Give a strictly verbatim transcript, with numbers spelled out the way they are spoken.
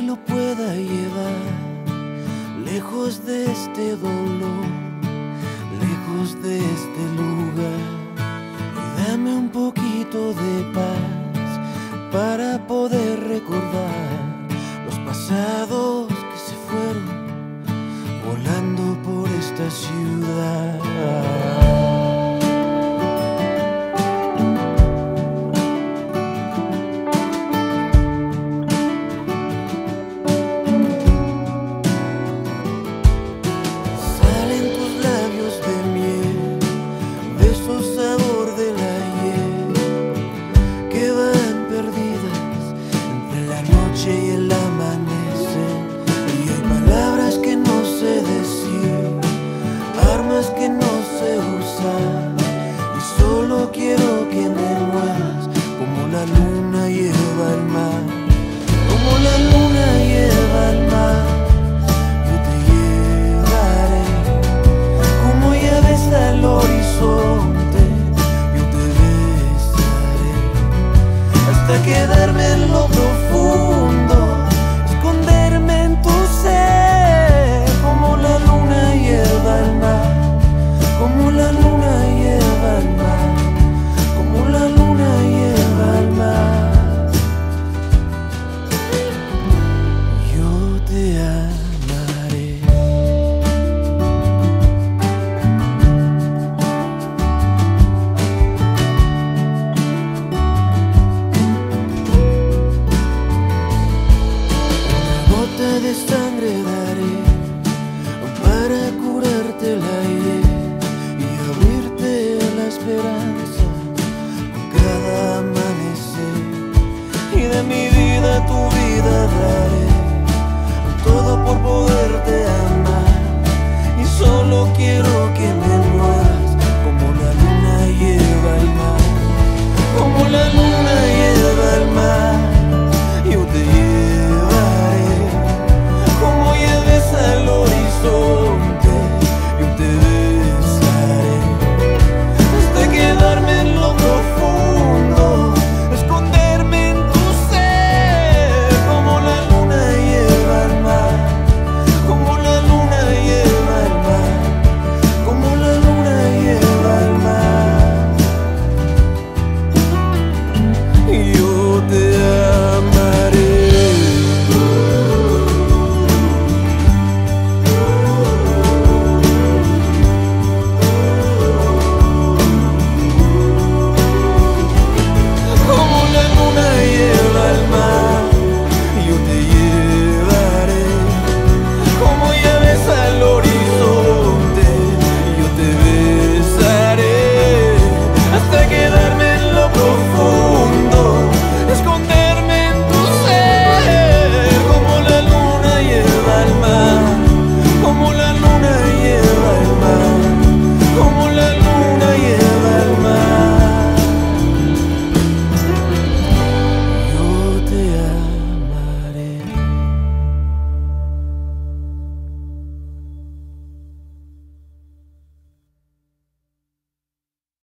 lo pueda llevar lejos de este dolor, lejos de este lugar, y dame un poquito de paz para poder recordar los pasados que se fueron volando por esta ciudad. Y el amanecer, y hay palabras que no sé decir, armas que no sé usar, y solo quiero que me muevas como la luna lleva el mar, como la luna lleva el mar. Yo te llevaré como llaves al horizonte, yo te besaré hasta quedarme en lo profundo, esconderme en tu ser, como la luna lleva el mar, como la luna lleva el mar, como la luna lleva el mar. Yo te amaré. De sangre daré para curarte la hiel y abrirte la esperanza con cada amanecer, y de mi vida tu vida daré todo por poderte amar, y solo quiero